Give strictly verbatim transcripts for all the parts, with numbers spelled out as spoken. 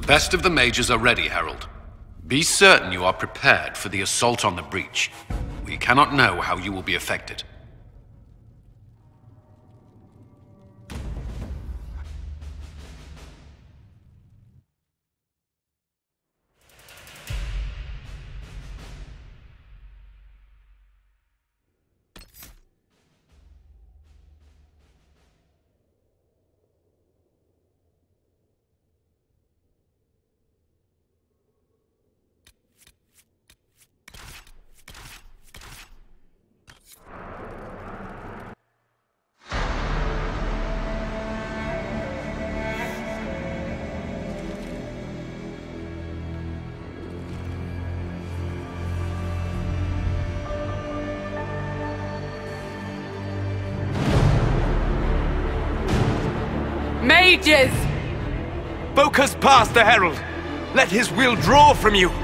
best of the mages are ready, Herald. Be certain you are prepared for the assault on the breach. We cannot know how you will be affected. Mages! Focus past the Herald. Let his will draw from you.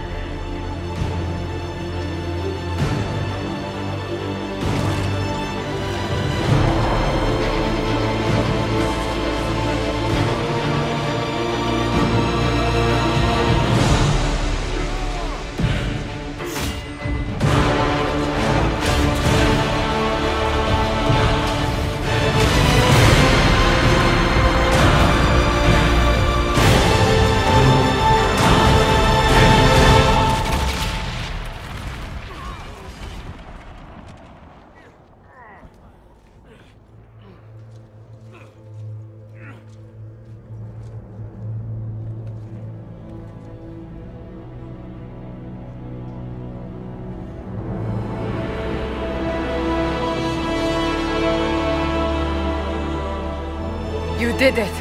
You did it.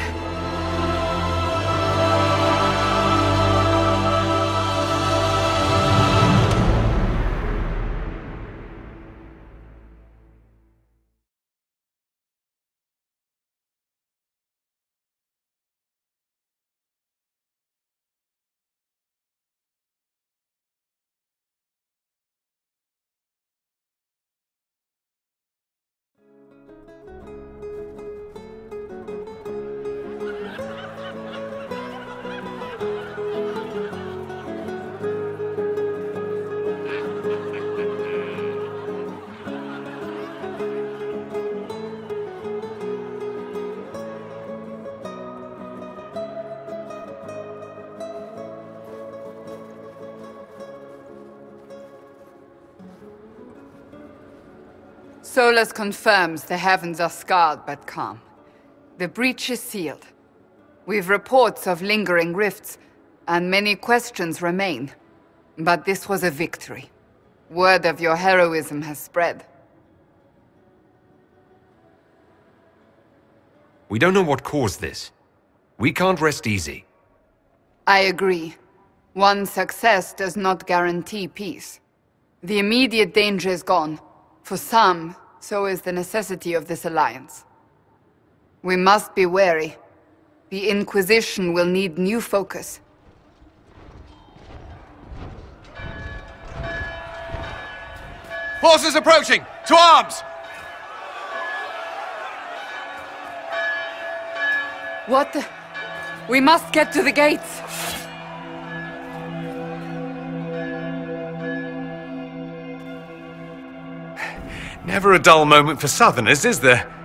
Solus confirms the heavens are scarred but calm. The breach is sealed. We've reports of lingering rifts, and many questions remain. But this was a victory. Word of your heroism has spread. We don't know what caused this. We can't rest easy. I agree. One success does not guarantee peace. The immediate danger is gone. For some, so is the necessity of this alliance. We must be wary. The Inquisition will need new focus. Forces approaching! To arms! What the... We must get to the gates! Never a dull moment for Southerners, is there?